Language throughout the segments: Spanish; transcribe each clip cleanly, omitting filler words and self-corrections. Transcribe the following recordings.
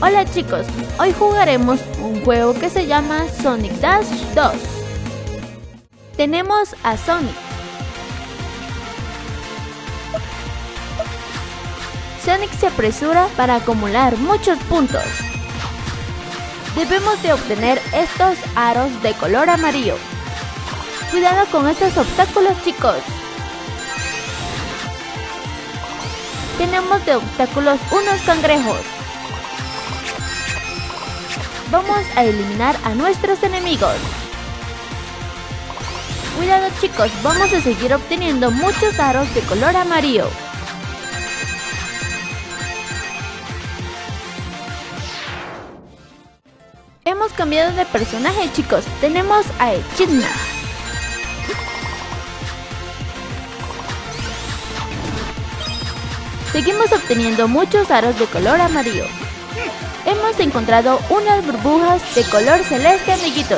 Hola chicos, hoy jugaremos un juego que se llama Sonic Dash 2. Tenemos a Sonic. Sonic se apresura para acumular muchos puntos. Debemos de obtener estos aros de color amarillo. Cuidado con estos obstáculos, chicos. Tenemos de obstáculos unos cangrejos. Vamos a eliminar a nuestros enemigos. Cuidado chicos, vamos a seguir obteniendo muchos aros de color amarillo. Hemos cambiado de personaje chicos, tenemos a Echidna. Seguimos obteniendo muchos aros de color amarillo. Hemos encontrado unas burbujas de color celeste, amiguitos.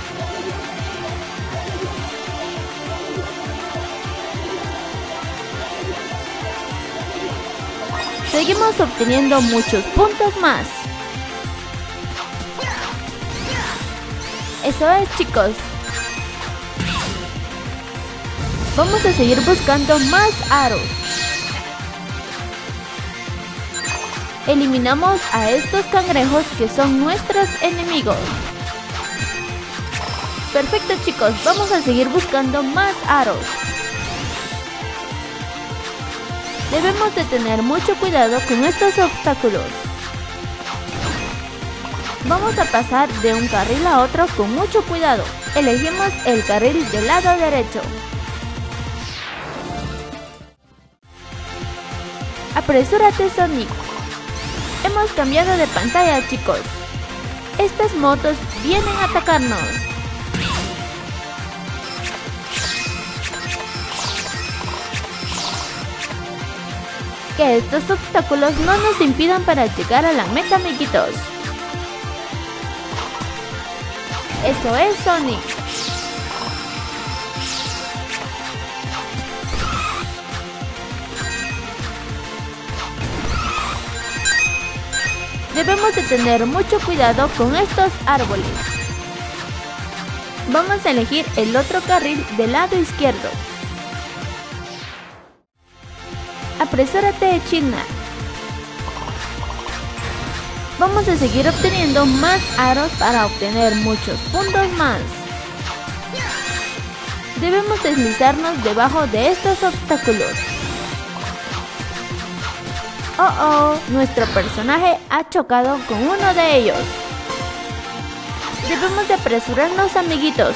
Seguimos obteniendo muchos puntos más. Eso es chicos. Vamos a seguir buscando más aros. Eliminamos a estos cangrejos que son nuestros enemigos. Perfecto chicos, vamos a seguir buscando más aros. Debemos de tener mucho cuidado con estos obstáculos. Vamos a pasar de un carril a otro con mucho cuidado. Elegimos el carril del lado derecho. Apresúrate Sonic. Hemos cambiado de pantalla chicos. Estas motos vienen a atacarnos. Que estos obstáculos no nos impidan para llegar a la meta, amiguitos. Eso es Sonic. Debemos de tener mucho cuidado con estos árboles. Vamos a elegir el otro carril del lado izquierdo. Apresúrate, Echidna. Vamos a seguir obteniendo más aros para obtener muchos puntos más. Debemos deslizarnos debajo de estos obstáculos. Nuestro personaje ha chocado con uno de ellos. Debemos de apresurarnos, amiguitos.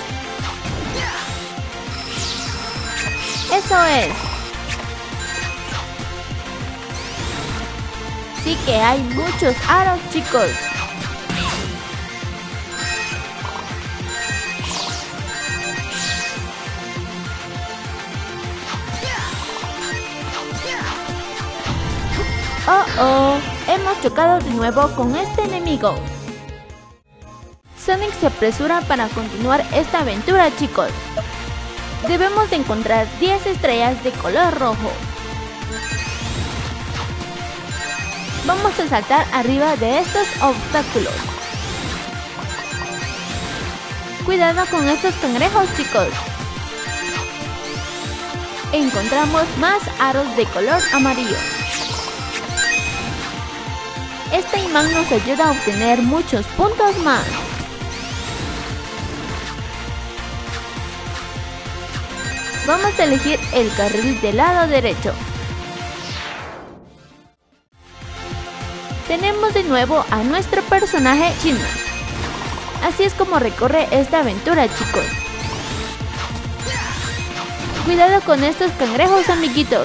Eso es. Sí que hay muchos aros, chicos. Hemos chocado de nuevo con este enemigo. Sonic se apresura para continuar esta aventura, chicos. Debemos de encontrar 10 estrellas de color rojo. Vamos a saltar arriba de estos obstáculos. Cuidado con estos cangrejos, chicos. Encontramos más aros de color amarillo. Este imán nos ayuda a obtener muchos puntos más. Vamos a elegir el carril del lado derecho. Tenemos de nuevo a nuestro personaje Echidna. Así es como recorre esta aventura, chicos. Cuidado con estos cangrejos, amiguitos.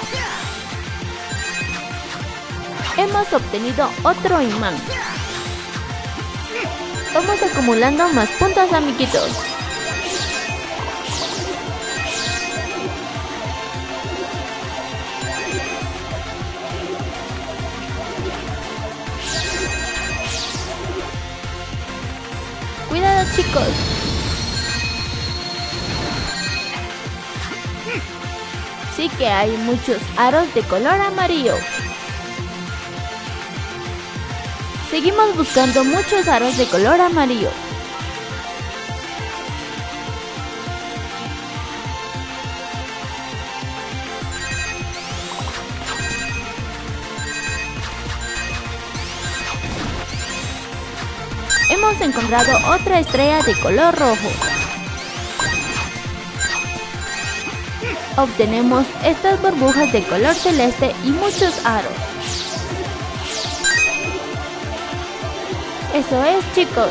Hemos obtenido otro imán. Vamos acumulando más puntos, amiguitos. Cuidado, chicos. Sí que hay muchos aros de color amarillo. Seguimos buscando muchos aros de color amarillo. Hemos encontrado otra estrella de color rojo. Obtenemos estas burbujas de color celeste y muchos aros. Eso es, chicos.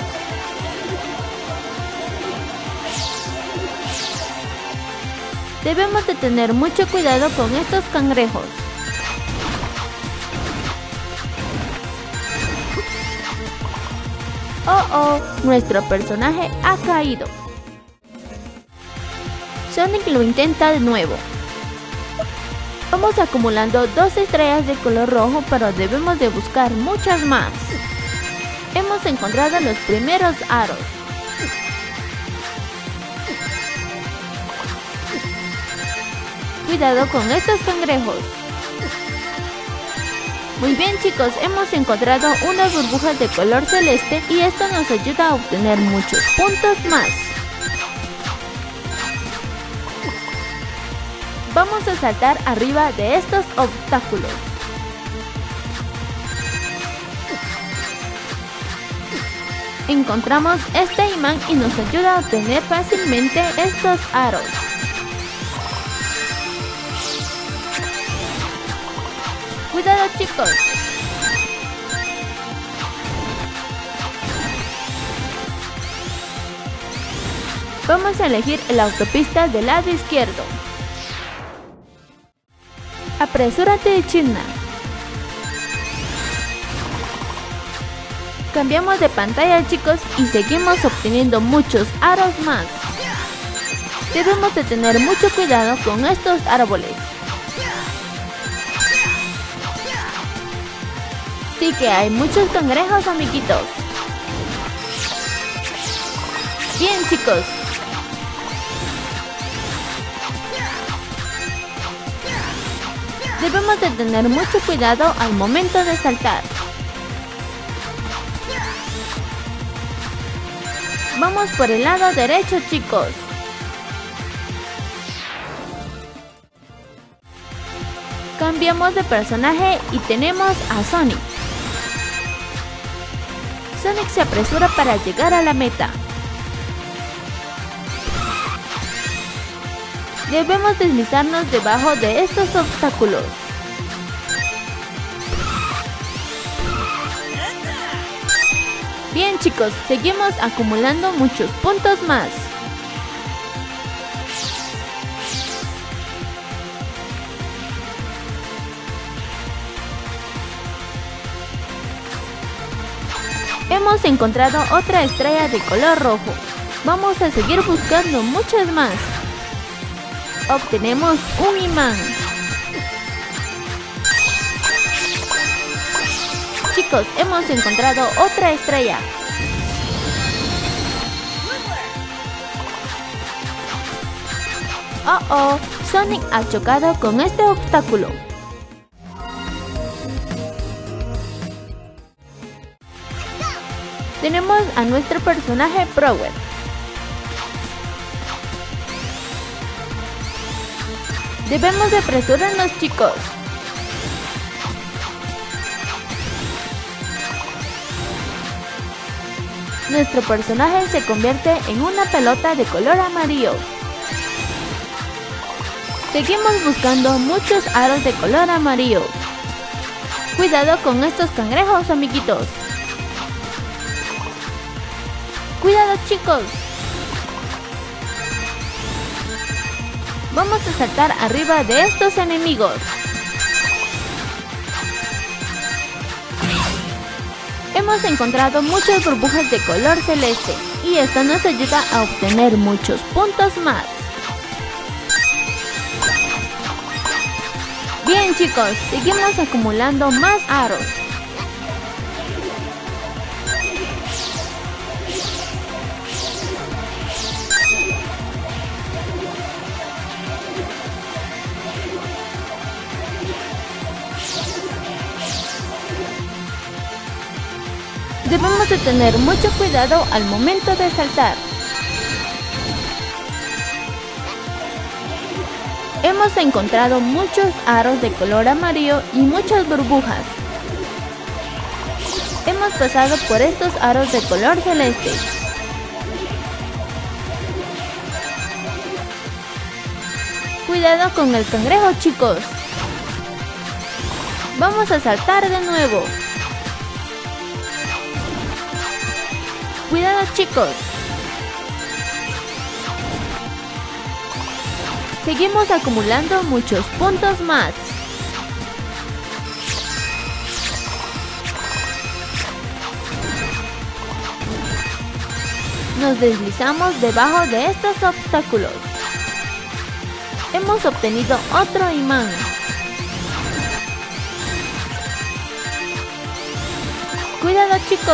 Debemos de tener mucho cuidado con estos cangrejos. Oh, nuestro personaje ha caído. Sonic lo intenta de nuevo. Vamos acumulando 2 estrellas de color rojo, pero debemos de buscar muchas más. Hemos encontrado los primeros aros. Cuidado con estos cangrejos. Muy bien, chicos, hemos encontrado unas burbujas de color celeste y esto nos ayuda a obtener muchos puntos más. Vamos a saltar arriba de estos obstáculos. Encontramos este imán y nos ayuda a obtener fácilmente estos aros. Cuidado, chicos. Vamos a elegir la autopista del lado izquierdo. Apresúrate, China. Cambiamos de pantalla, chicos, y seguimos obteniendo muchos aros más. Debemos de tener mucho cuidado con estos árboles. Sí que hay muchos cangrejos, amiguitos. Bien, chicos. Debemos de tener mucho cuidado al momento de saltar. Vamos por el lado derecho, chicos. Cambiamos de personaje y tenemos a Sonic. Sonic se apresura para llegar a la meta. Debemos deslizarnos debajo de estos obstáculos. Bien, chicos, seguimos acumulando muchos puntos más. Hemos encontrado otra estrella de color rojo. Vamos a seguir buscando muchas más. Obtenemos un imán. Chicos, hemos encontrado otra estrella. Oh, Sonic ha chocado con este obstáculo. Tenemos a nuestro personaje Prower. Debemos de apresurarnos, chicos. Nuestro personaje se convierte en una pelota de color amarillo. Seguimos buscando muchos aros de color amarillo. Cuidado con estos cangrejos, amiguitos. Cuidado, chicos. Vamos a saltar arriba de estos enemigos. Hemos encontrado muchas burbujas de color celeste y esto nos ayuda a obtener muchos puntos más. Bien, chicos, seguimos acumulando más aros. Debemos de tener mucho cuidado al momento de saltar. Hemos encontrado muchos aros de color amarillo y muchas burbujas. Hemos pasado por estos aros de color celeste. Cuidado con el cangrejo, chicos. Vamos a saltar de nuevo. Cuidado, chicos. Seguimos acumulando muchos puntos más. Nos deslizamos debajo de estos obstáculos. Hemos obtenido otro imán. Cuidado, chicos.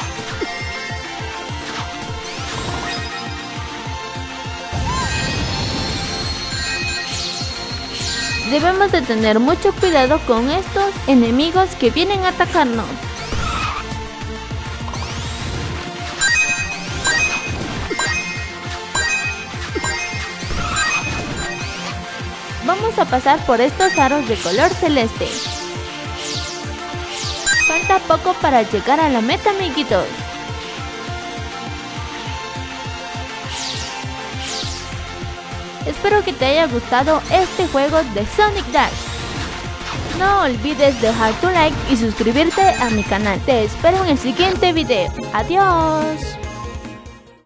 Debemos de tener mucho cuidado con estos enemigos que vienen a atacarnos. Vamos a pasar por estos aros de color celeste. Falta poco para llegar a la meta, amiguitos. Espero que te haya gustado este juego de Sonic Dash. No olvides dejar tu like y suscribirte a mi canal. Te espero en el siguiente video. Adiós.